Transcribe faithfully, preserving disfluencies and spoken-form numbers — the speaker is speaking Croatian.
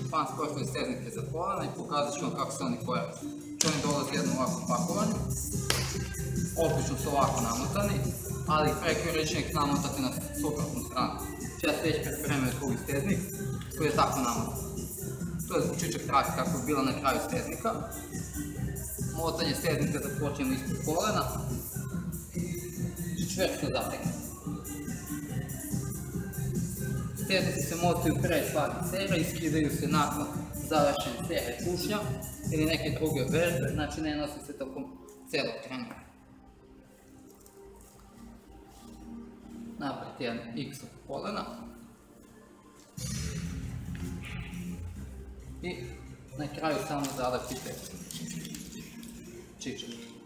transportne steznike za kolena i pokazat ću vam kako se oni koriste. Oni dolaze jednom ovakvom pakovanju, obično su ovako namotani, ali preko rečenih namotati na suprotnu stranu. Ja se već pripremio drugi steznik koji je tako namotan. To je zvučičak trake kako je bila na kraju steznika. Motanje steznika započnemo ispod kolena, čvrsto zategnemo. Steznici se motaju pre svake sere i skidaju se nakon završene sere kušnja ili neke druge vežbe, znači ne nosi se tokom celog treninga. Napravite jedan X od kolena i na kraju samo zalepite čičak.